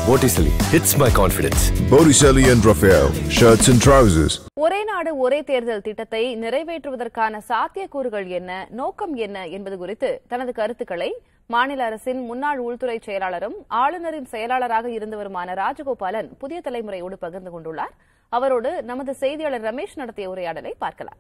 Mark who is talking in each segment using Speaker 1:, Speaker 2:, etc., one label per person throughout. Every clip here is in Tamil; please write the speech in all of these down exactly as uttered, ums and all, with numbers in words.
Speaker 1: Botticelli hits my confidence.
Speaker 2: Botticelli and Raphael, shirts and trousers.
Speaker 3: ஒரே நாடு ஒரே தேர்தல் திட்டத்தை நிறைவேற்றுவதற்கான சாத்தியக்கூறுகள் என்ன, நோக்கம் என்ன என்பது குறித்து தனது கருத்துக்களை மாநில அரசின் முன்னாள் உள்துறை செயலாளரும் ஆளுநரின் செயலாளராக இருந்தவருமான ராஜகோபாலன் புதிய தலைமுறையோடு பகிர்ந்து கொண்டுள்ளார். அவரோடு நமது செய்தியாளர் ரமேஷ் நடத்திய உரையாடலை பார்க்கலாம்.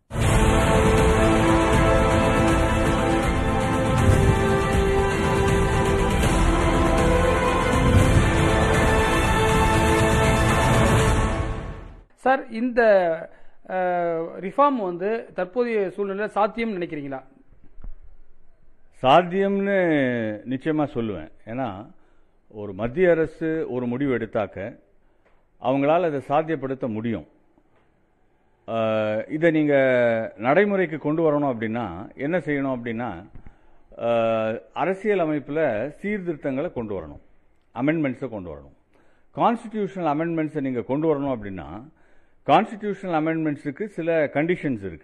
Speaker 4: சார், இந்த ரிஃபார்ம் வந்து தற்போதைய சூழ்நிலை சாத்தியம் நினைக்கிறீங்களா?
Speaker 5: சாத்தியம்னு நிச்சயமா சொல்லுவேன். ஏன்னா ஒரு மத்திய அரசு ஒரு முடிவு எடுத்தாக்க அவங்களால அதை சாத்தியப்படுத்த முடியும். இதை நீங்க நடைமுறைக்கு கொண்டு வரணும் அப்படின்னா என்ன செய்யணும் அப்படின்னா, அரசியல் அமைப்பில் சீர்திருத்தங்களை கொண்டு வரணும், அமெண்ட்மெண்ட்ஸை கொண்டு வரணும். கான்ஸ்டிடியூஷனல் அமெண்ட்மெண்ட்ஸை நீங்க கொண்டு வரணும் அப்படின்னா கான்ஸ்டிடியூஷனல் அமெண்ட்மெண்ட்ஸுக்கு சில கண்டிஷன்ஸ் இருக்கு.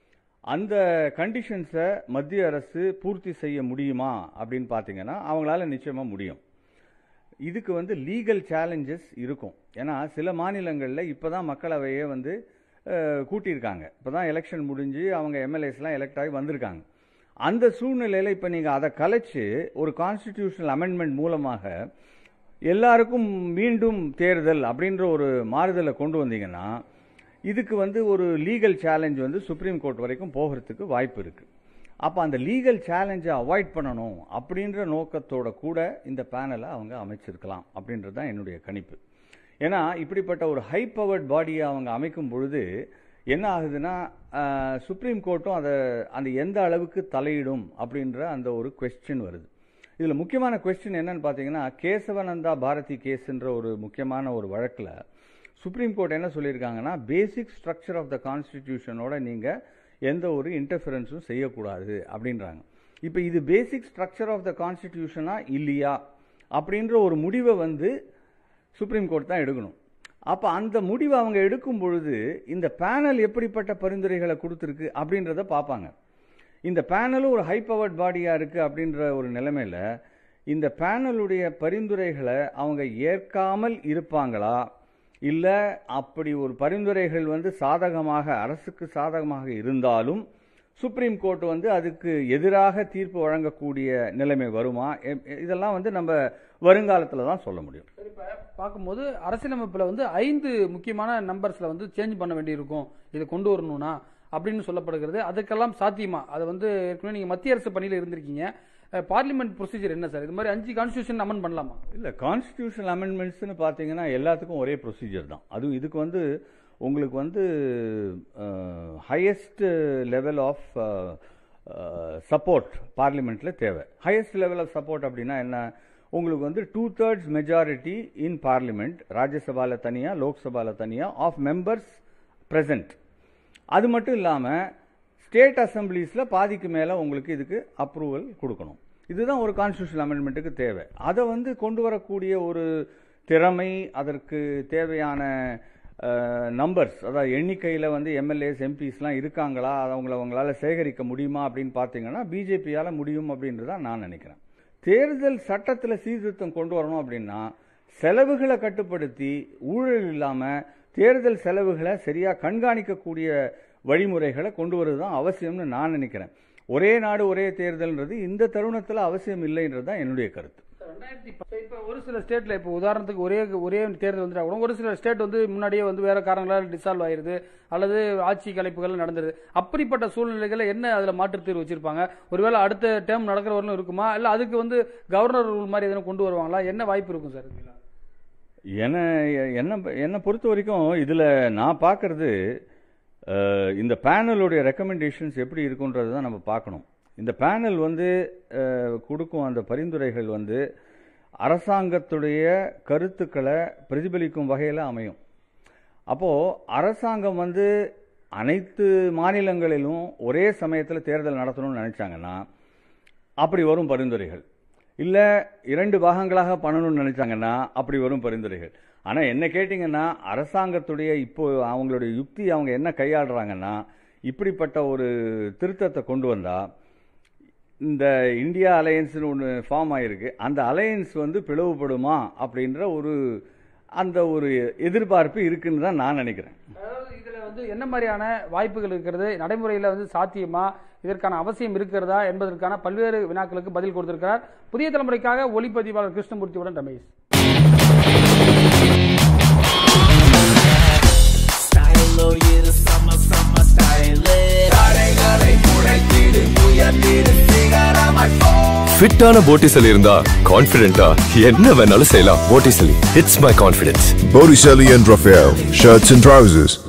Speaker 5: அந்த கண்டிஷன்ஸை மத்திய அரசு பூர்த்தி செய்ய முடியுமா அப்படின்னு பார்த்தீங்கன்னா அவங்களால நிச்சயமா முடியும். இதுக்கு வந்து லீகல் சேலஞ்சஸ் இருக்கும். ஏன்னா சில மாநிலங்களில் இப்போதான் மக்களவையே வந்து கூட்டியிருக்காங்க, இப்போதான் எலெக்ஷன் முடிஞ்சு அவங்க எம்எல்ஏஸ்லாம் எலெக்ட் ஆகி வந்திருக்காங்க. அந்த சூழ்நிலையில் இப்போ நீங்கள் அதை கலைச்சு ஒரு கான்ஸ்டிடியூஷனல் அமெண்ட்மெண்ட் மூலமாக எல்லாருக்கும் மீண்டும் தேர்தல் அப்படின்ற ஒரு மாறுதலை கொண்டு வந்தீங்கன்னா இதுக்கு வந்து ஒரு லீகல் சேலஞ்ச் வந்து சுப்ரீம் கோர்ட் வரைக்கும் போகிறதுக்கு வாய்ப்பு இருக்கு. அப்போ அந்த லீகல் சேலஞ்சை அவாய்ட் பண்ணணும் அப்படின்ற நோக்கத்தோட கூட இந்த பேனலை அவங்க அமைச்சிருக்கலாம் அப்படின்றது தான் என்னுடைய கணிப்பு. ஏன்னா இப்படிப்பட்ட ஒரு ஹை பவர்ட் பாடியை அவங்க அமைக்கும் பொழுது என்ன ஆகுதுன்னா சுப்ரீம் கோர்ட்டும் அதை அந்த எந்த அளவுக்கு தலையிடும் அப்படின்ற அந்த ஒரு கொஸ்டின் வருது. இதில் முக்கியமான கொஸ்டின் என்னன்னு பார்த்தீங்கன்னா, கேசவனந்தா பாரதி கேஸ்ன்ற ஒரு முக்கியமான ஒரு வழக்கில் சுப்ரீம் கோர்ட் என்ன சொல்லியிருக்காங்கன்னா, பேசிக் ஸ்ட்ரக்சர் ஆஃப் த கான்ஸ்டிடியூஷனோட நீங்கள் எந்த ஒரு இன்டர்ஃபரன்ஸும் செய்யக்கூடாது அப்படின்றாங்க. இப்போ இது பேசிக் ஸ்ட்ரக்சர் ஆஃப் த கான்ஸ்டிடியூஷனா இல்லையா அப்படின்ற ஒரு முடிவை வந்து சுப்ரீம் கோர்ட் தான் எடுக்கணும். அப்போ அந்த முடிவை அவங்க எடுக்கும் பொழுது இந்த பேனல் எப்படிப்பட்ட பரிந்துரைகளை கொடுத்துருக்கு அப்படின்றத பார்ப்பாங்க. இந்த பேனலும் ஒரு ஹை பவர்ட் பாடியா இருக்கு அப்படின்ற ஒரு நிலைமையில இந்த பேனலுடைய பரிந்துரைகளை அவங்க ஏற்காமல் இருப்பாங்களா, இல்ல அப்படி ஒரு பரிந்துரைகள் வந்து சாதகமாக அரசுக்கு சாதகமாக இருந்தாலும் சுப்ரீம் கோர்ட் வந்து அதுக்கு எதிராக தீர்ப்பு வழங்கக்கூடிய நிலைமை வருமா, இதெல்லாம் வந்து நம்ம வருங்காலத்தில் தான் சொல்ல முடியும்.
Speaker 4: இப்போ பார்க்கும்போது அரசியலமைப்பில் வந்து ஐந்து முக்கியமான நம்பர்ஸ்ல வந்து சேஞ்ச் பண்ண வேண்டியிருக்கும் இதை கொண்டு வரணும்னா அப்படின்னு சொல்லப்படுகிறது. அதுக்கெல்லாம் சாத்தியமா? அது வந்து ஏற்கனவே நீங்க மத்திய அரசு பணியில் இருந்திருக்கீங்க, பார்லிமெண்ட் ப்ரொசீஜர் என்ன சார்? இது மாதிரி அஞ்சு கான்ஸ்டிடியூஷன் அமெண்ட் பண்ணலாமா? இல்ல,
Speaker 5: கான்ஸ்டிடியூஷனல் அமெண்ட்மெண்ட்ஸ்னு பார்த்தீங்கன்னா எல்லாத்துக்கும் ஒரே ப்ரொசீஜர் தான். அதுவும் இதுக்கு வந்து உங்களுக்கு வந்து ஹையஸ்ட் லெவல் ஆஃப் சப்போர்ட் பார்லிமெண்ட்ல தேவை. ஹையஸ்ட் லெவல் ஆஃப் சப்போர்ட் அப்படின்னா என்ன? உங்களுக்கு வந்து two thirds majority in parliament, ராஜ்யசபால தனியா லோக்சபால தனியா ஆஃப் மெம்பர்ஸ் பிரசன்ட். அது மட்டும் இல்லாமல் ஸ்டேட் அசம்பிளிஸ்ல பாதிக்கு மேலே உங்களுக்கு இதுக்கு அப்ரூவல் கொடுக்கணும். இதுதான் ஒரு கான்ஸ்டிடியூஷனல் அமெண்ட்மெண்ட்டுக்கு தேவை. அதை வந்து கொண்டு வரக்கூடிய ஒரு திறமை, அதற்கு தேவையான நம்பர்ஸ், அதாவது எண்ணிக்கையில் வந்து எம்எல்ஏஸ் எம்பிஸ்லாம் இருக்காங்களா, அவங்கள அவங்களால சேகரிக்க முடியுமா அப்படின்னு பார்த்தீங்கன்னா பிஜேபியால் முடியும் அப்படின்றதான் நான் நினைக்கிறேன். தேர்தல் சட்டத்தில் சீர்திருத்தம் கொண்டு வரணும் அப்படின்னா செலவுகளை கட்டுப்படுத்தி ஊழல் இல்லாமல் தேர்தல் செலவுகளை சரியா கண்காணிக்கக்கூடிய வழிமுறைகளை கொண்டு வருவதுதான் அவசியம்னு நான் நினைக்கிறேன். ஒரே நாடு ஒரே தேர்தல்ன்றது இந்த தருணத்தில் அவசியம் இல்லைன்றது தான் என்னுடைய கருத்து.
Speaker 4: இப்போ ஒரு சில ஸ்டேட்ல இப்போ உதாரணத்துக்கு ஒரே ஒரே தேர்தல் வந்துட்டா கூட ஒரு சில ஸ்டேட் வந்து முன்னாடியே வந்து வேற காரணங்களால் டிசால்வ் ஆயிருது அல்லது ஆட்சி கலைப்புகள் நடந்துருது. அப்படிப்பட்ட சூழ்நிலைகளை என்ன அதுல மாற்று தீர்வு வச்சிருப்பாங்க? ஒருவேளை அடுத்த டேர்ம் நடக்கிற வரலும் இருக்குமா, இல்ல அதுக்கு வந்து கவர்னர் ரூல் மாதிரி எதனா கொண்டு வருவாங்களா? என்ன வாய்ப்பு இருக்கும் சார்?
Speaker 5: என்ன என்ன என்னை பொறுத்த வரைக்கும் இதில் நான் பார்க்கறது இந்த பேனலுடைய ரெக்கமெண்டேஷன்ஸ் எப்படி இருக்குன்றது தான் நம்ம பார்க்கணும். இந்த பேனல் வந்து கொடுக்கும் அந்த பரிந்துரைகள் வந்து அரசாங்கத்துடைய கருத்துக்களை பிரதிபலிக்கும் வகையில் அமையும். அப்போது அரசாங்கம் வந்து அனைத்து மாநிலங்களிலும் ஒரே சமயத்தில் தேர்தல் நடத்தணும்னு நினைச்சாங்கன்னா அப்படி வரும் பரிந்துரைகள். இல்ல இரண்டு பாகங்களாக பண்ணணும்னு நினைச்சாங்கன்னா அப்படி வரும் பரிந்துரைகள். ஆனா என்ன கேட்டீங்கன்னா அரசாங்கத்துடைய இப்போ அவங்களுடைய யுக்தி அவங்க என்ன கையாளுறாங்கன்னா இப்படிப்பட்ட ஒரு திருத்தத்தை கொண்டு வந்தா இந்த இந்தியா அலையன்ஸ்னு ஒன்று ஃபார்ம் ஆகிருக்கு. அந்த அலையன்ஸ் வந்து பிளவுபடுமா அப்படின்ற ஒரு அந்த ஒரு எதிர்பார்ப்பு இருக்குன்னு தான் நான் நினைக்கிறேன்.
Speaker 4: அதாவது இதில் வந்து என்ன மாதிரியான வாய்ப்புகள் இருக்கிறது, நடைமுறையில் வந்து சாத்தியமா, இதற்கான அவசியம் இருக்கிறதா என்பதற்கான பல்வேறு வினாக்களுக்கு பதில் கொடுத்திருக்கிறார். புதிய தலைமுறைக்காக ஒளிப்பதிவாளர் கிருஷ்ணமூர்த்தியுடன் ரமேஷ்.
Speaker 1: ஃபிட்டான போட்டிசலி இருந்தா கான்ஃபிடென்ட்டா என்ன வேணாலும் செய்யலாம். Botticelli, it's my confidence.
Speaker 2: Botticelli and Raphael, shirts and trousers.